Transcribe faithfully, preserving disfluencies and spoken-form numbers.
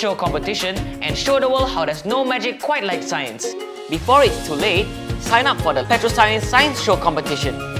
show competition and show the world how there's no magic quite like science. Before it's too late, sign up for the Petrosains Science Show competition.